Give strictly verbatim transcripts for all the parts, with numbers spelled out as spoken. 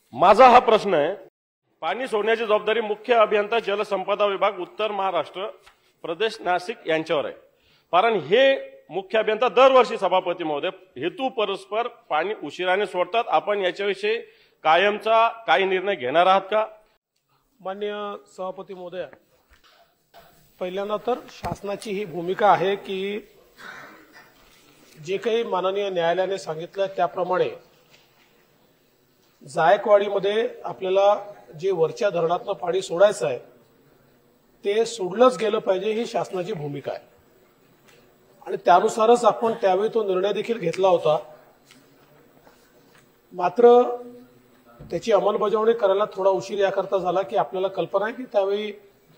माझा हा प्रश्न आहे, पाणी सोडण्याची जबाबदारी मुख्य अभियंता जलसंपदा विभाग उत्तर महाराष्ट्र प्रदेश नाशिक यांच्यावर आहे। कारण हे मुख्य अभियंता दरवर्षी सभापती महोदय हेतू परस्पर पाणी उशिराने सोडतात। आपण याच्याविषयी कायमचा काही निर्णय घेणार आहात का? माननीय सभापती महोदय, पहिल्यांदा तर शासनाची ही भूमिका आहे की जे काही माननीय न्यायालयाने सांगितलं त्याप्रमाणे जायकवाडीमध्ये आपल्याला जे वरच्या धरणातनं पाणी सोडायचं आहे ते सोडलंच गेलं पाहिजे, ही शासनाची भूमिका आहे आणि त्यानुसारच आपण त्यावेळी तो निर्णय देखील घेतला होता। मात्र त्याची अंमलबजावणी करायला थोडा उशीर याकरता झाला की आपल्याला कल्पना आहे की त्यावेळी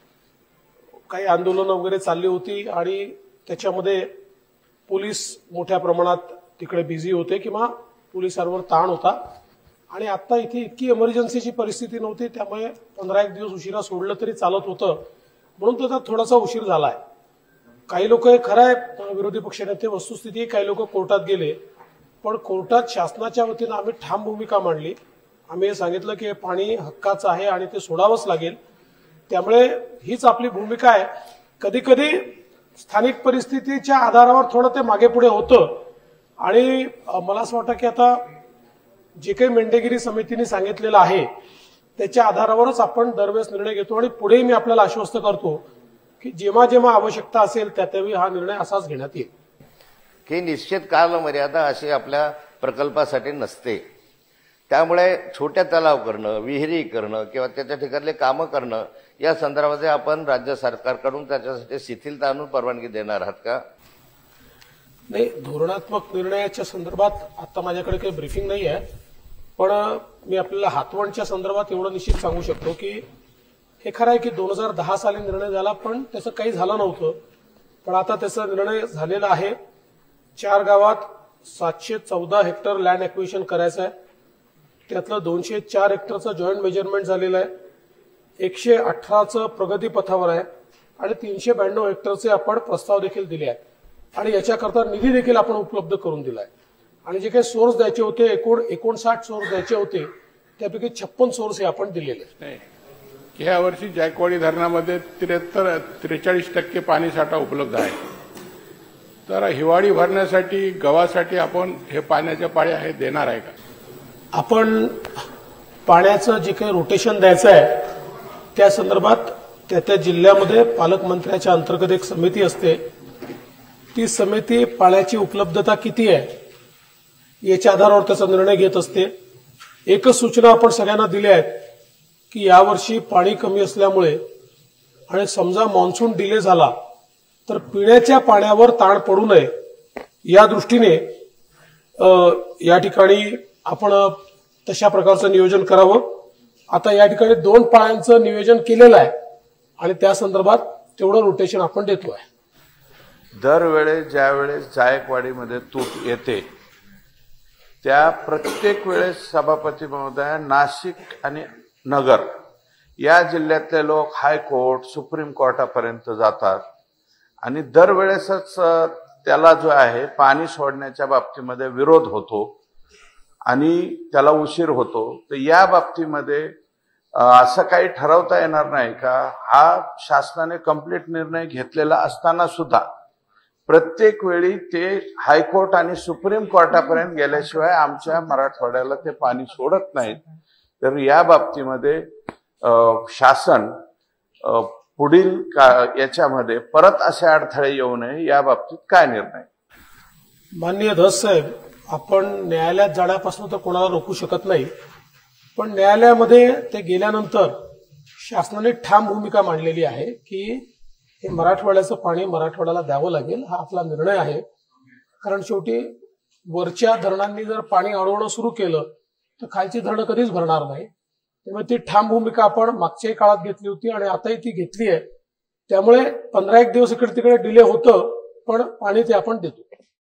काही आंदोलन वगैरे चालली होती आणि त्याच्यामध्ये पोलीस मोठ्या प्रमाणात तिकडे बिझी होते किंवा पोलिसांवर ताण होता आणि आता इथे इतकी इमर्जन्सीची परिस्थिती नव्हती, त्यामुळे पंधरा एक दिवस उशिरा सोडलं तरी चालत होतं, म्हणून त्याचा थोडासा उशीर झालाय। काही लोक खरं आहे विरोधी पक्षनेते वस्तुस्थिती काही लोक कोर्टात गेले, पण कोर्टात शासनाच्या वतीनं आम्ही ठाम भूमिका मांडली। आम्ही हे सांगितलं की हे पाणी हक्काचं आहे आणि ते सोडावंच लागेल, त्यामुळे हीच आपली भूमिका आहे। कधी कधी स्थानिक परिस्थितीच्या आधारावर थोडं ते मागे पुढे होतं आणि मला असं वाटतं की आता जे काही मेंढेगिरी समितीने सांगितलेलं आहे त्याच्या आधारावरच आपण दरवेळेस निर्णय घेतो आणि पुढे मी आपल्याला आश्वस्त करतो की जेव्हा जेव्हा आवश्यकता असेल त्या त्यावेळी हा निर्णय असाच घेण्यात येईल। की निश्चित कालमर्यादा अशी आपल्या प्रकल्पासाठी नसते, त्यामुळे छोट्या तलाव करणं, विहिरी करणं किंवा त्याच्या ठिकाणले कामं करणं या संदर्भात आपण राज्य सरकारकडून त्याच्यासाठी शिथिलता आणून परवानगी देणार आहात का? नाही, धोरणात्मक निर्णयाच्या संदर्भात आता माझ्याकडे काही ब्रीफिंग नाही आहे, पण मी आपल्याला हातवणच्या संदर्भात एवढं निश्चित सांगू शकतो की हे खरं आहे की दोन हजार दहा साली निर्णय झाला पण त्याचं काही झालं नव्हतं, पण आता त्याचा निर्णय झालेला आहे। चार गावात सातशे चौदा हेक्टर लँड ॲक्विजिशन करायचं आहे, त्यातलं दोनशे चार हेक्टरचं जॉईंट मेजरमेंट झालेलं आहे, एकशे अठराचं प्रगती पथावर आहे आणि तीनशे ब्याण्णव हेक्टरचे आपण प्रस्ताव देखील दिले आहेत आणि याच्याकरता निधी देखील आपण उपलब्ध करून दिलाय आणि जे काही सोर्स द्यायचे होते एकूण एकोणसाठ सोर्स द्यायचे होते त्यापैकी छप्पन सोर्स हे आपण दिलेले आहेत। या वर्षी जायकवाडी धरणामध्ये त्र्याहत्तर त्रेचाळीस टक्के पाणी साठा उपलब्ध आहे, तर हिवाळी भरण्यासाठी गव्हासाठी आपण हे पाण्याच्या पाळ्या हे देणार आहे का? आपण पाण्याचं जे काही रोटेशन द्यायचं आहे त्या संदर्भात त्या त्या जिल्ह्यामध्ये पालकमंत्र्याच्या अंतर्गत एक समिती असते, ती समिती पाण्याची उपलब्धता किती आहे याच्या आधारावर त्याचा निर्णय घेत असते। एकच सूचना आपण सगळ्यांना दिल्या आहेत की यावर्षी पाणी कमी असल्यामुळे आणि समजा मान्सून डिले झाला तर पिण्याच्या पाण्यावर ताण पडू नये या दृष्टीने या ठिकाणी आपण तशा प्रकारचं नियोजन करावं। आता या ठिकाणी दोन पाळ्यांचं नियोजन केलेलं आहे आणि त्या संदर्भात तेवढं रोटेशन आपण देतोय। दरवेळेस ज्यावेळेस जायकवाडीमध्ये तूट येते त्या प्रत्येक वेळेस सभापती महोदय नाशिक आणि नगर या जिल्ह्यातले लोक हायकोर्ट सुप्रीम कोर्टापर्यंत जातात आणि दरवेळेसच त्याला जो आहे पाणी सोडण्याच्या बाबतीमध्ये विरोध होतो आणि त्याला उशीर होतो। तर या बाबतीमध्ये असं काही ठरवता येणार नाही का? हा शासनाने कंप्लीट निर्णय घेतलेला असताना सुद्धा प्रत्येक वेळी ते हायकोर्ट आणि सुप्रीम कोर्टापर्यंत गेल्याशिवाय आमच्या मराठवाड्याला ते पाणी सोडत नाहीत, तर या बाबतीमध्ये शासन पुढील याच्यामध्ये परत असे अडथळे येऊ नये या बाबतीत काय निर्णय? माननीय धस साहेब, आपण न्यायालयात जाण्यापासून तर कोणाला रोखू शकत नाही, पण न्यायालयामध्ये ते गेल्यानंतर शासनाने ठाम भूमिका मांडलेली आहे की हे मराठवाड्याचं पाणी मराठवाड्याला द्यावं लागेल, हा आपला निर्णय आहे। कारण शेवटी वरच्या धरणांनी जर पाणी अडवणं सुरू केलं तर खालची धरणं कधीच भरणार नाही, त्यामुळे ती ठाम भूमिका आपण मागच्याही काळात घेतली होती आणि आताही ती घेतली आहे। त्यामुळे पंधरा एक दिवस इकडे तिकडे डिले होतं पण पाणी ते आपण देतो।